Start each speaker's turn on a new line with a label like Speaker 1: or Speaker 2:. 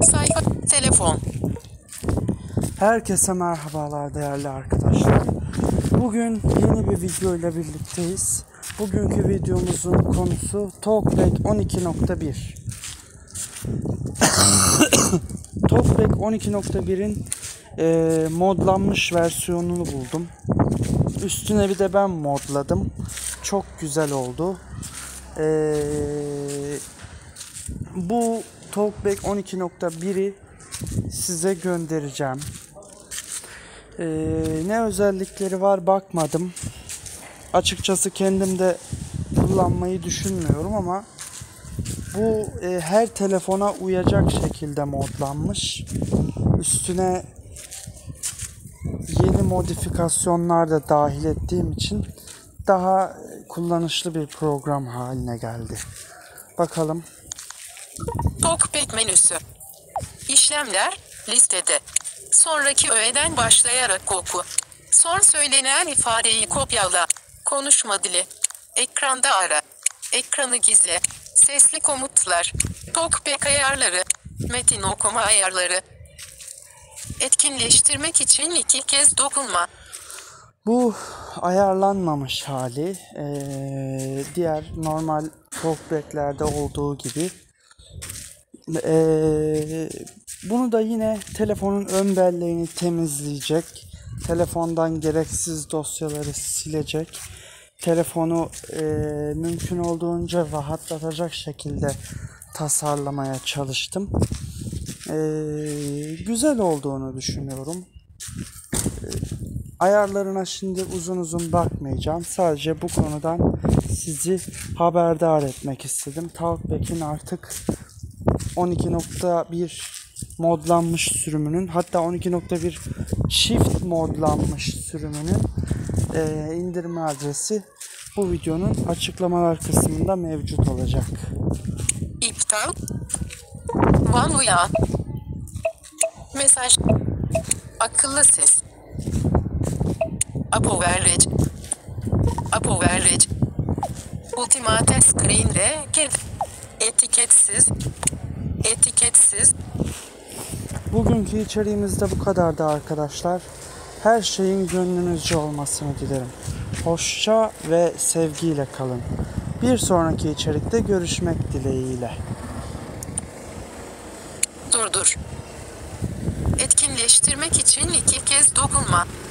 Speaker 1: Sayfa. Telefon.
Speaker 2: Herkese merhabalar değerli arkadaşlar. Bugün yeni bir video ile birlikteyiz. Bugünkü videomuzun konusu TalkBack 12.1. TalkBack 12.1'in modlanmış versiyonunu buldum. Üstüne bir de ben modladım. Çok güzel oldu. Bu TalkBack 12.1'i size göndereceğim. Ne özellikleri var bakmadım. Açıkçası kendim de kullanmayı düşünmüyorum ama bu her telefona uyacak şekilde modlanmış. Üstüne yeni modifikasyonlar da dahil ettiğim için daha kullanışlı bir program haline geldi. Bakalım.
Speaker 1: TalkBack menüsü. İşlemler listede. Sonraki öğeden başlayarak oku. Son söylenen ifadeyi kopyala. Konuşma dili. Ekranda ara. Ekranı gizle. Sesli komutlar. TalkBack ayarları. Metin okuma ayarları. Etkinleştirmek için 2 kez dokunma.
Speaker 2: Bu ayarlanmamış hali. Diğer normal TalkBack'lerde olduğu gibi. Bunu da yine telefonun ön belleğini temizleyecek. Telefondan gereksiz dosyaları silecek. Telefonu mümkün olduğunca rahatlatacak şekilde tasarlamaya çalıştım. Güzel olduğunu düşünüyorum. Ayarlarına şimdi uzun bakmayacağım. Sadece bu konudan sizi haberdar etmek istedim. TalkBack'in artık 12.1 modlanmış sürümünün, hatta 12.1 çift modlanmış sürümünün indirme adresi bu videonun açıklamalar kısmında mevcut olacak.
Speaker 1: İptal. OneUya. Mesaj. Akıllı ses. Apoverage. Ultimate Screen Record. Etiketsiz.
Speaker 2: Bugünkü içeriğimiz de bu kadardı arkadaşlar. Her şeyin gönlünüzce olmasını dilerim. Hoşça ve sevgiyle kalın. Bir sonraki içerikte görüşmek dileğiyle.
Speaker 1: Durdur. Etkinleştirmek için 2 kez dokunma.